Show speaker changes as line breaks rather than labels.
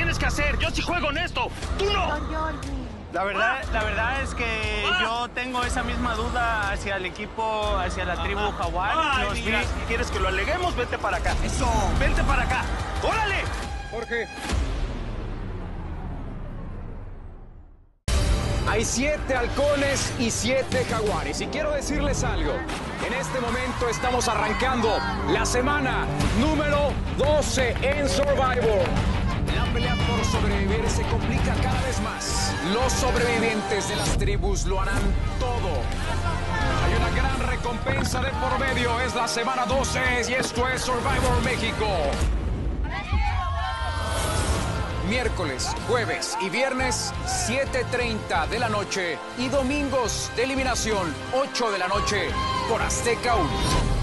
tienes que hacer. Yo sí juego en esto. ¡Tú no!
La verdad es que yo tengo esa misma duda hacia el equipo, hacia la tribu Jaguar.
Mira, si quieres que lo aleguemos, vete para acá. Eso. Vente para acá. ¡Órale!
Jorge. Hay 7 halcones y 7 jaguares. Y quiero decirles algo. En este momento estamos arrancando la semana número 12 en Survivor. La pelea por sobrevivir se complica cada vez más. Los sobrevivientes de las tribus lo harán todo. Hay una gran recompensa de por medio. Es la semana 12 y esto es Survivor México. Miércoles, jueves y viernes, 7:30 de la noche. Y domingos de eliminación, 8 de la noche, por Azteca 1.